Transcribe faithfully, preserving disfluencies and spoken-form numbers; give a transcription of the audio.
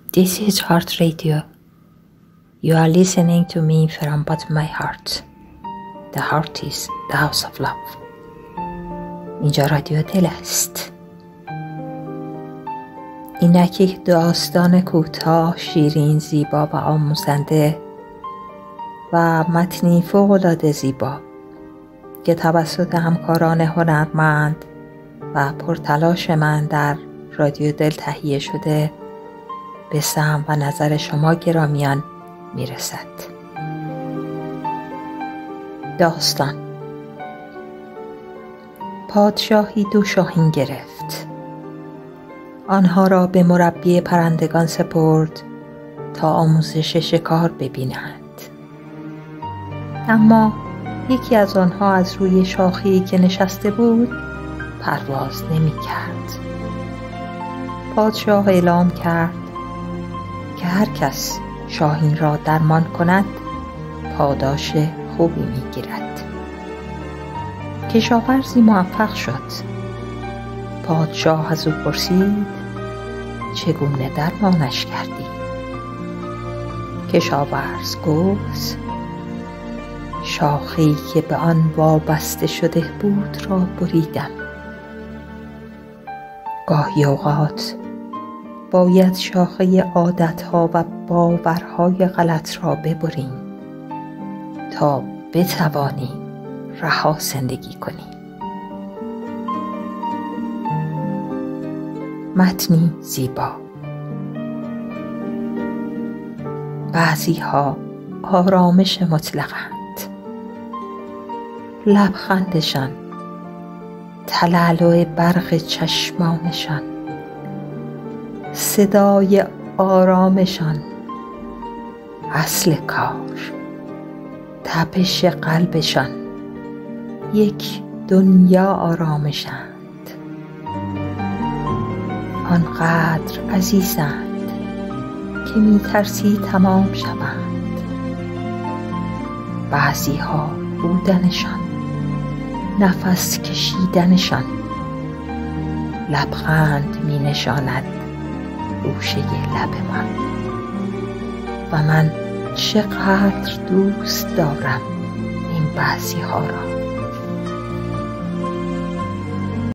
This is Heart Radio. You are listening to me from bottom of my heart. The heart is the house of love. اینجا رادیو دل است. اینک یک داستان کوتاه، شیرین، زیبا و آموزنده و متنی فوق‌العاده زیبا که توسط همکاران هنرمند و پرتلاش من در رادیو دل تهیه شده به سمع و نظر شما گرامیان میرسد. داستان. پادشاهی دو شاهین گرفت. آنها را به مربی پرندگان سپرد تا آموزش شکار ببینند. اما یکی از آنها از روی شاخه‌ای که نشسته بود پرواز نمی کرد. پادشاه اعلام کرد که هر کس شاهین را درمان کند پاداش خوبی می گیرد. کشاورزی موفق شد. پادشاه از او پرسید چگونه درمانش کردی؟ کشاورز گفت شاخه‌ای که به آن وابسته شده بود را بریدم. گاهی اوقات باید شاخه عادتها و باورهای غلط را ببریم تا بتوانی رها زندگی کنی. متنی زیبا. بعضی ها آرامش مطلقند. لبخندشان، تلالو برق چشمانشان، صدای آرامشان، اصل کار، تپش قلبشان، یک دنیا آرامشند. آنقدر عزیزند که می ترسی تمام شوند. بعضی ها بودنشان، نفس کشیدنشان، لبخند می نشاند گوشه لبمان. و من چقدر دوست دارم این بعضی ها را.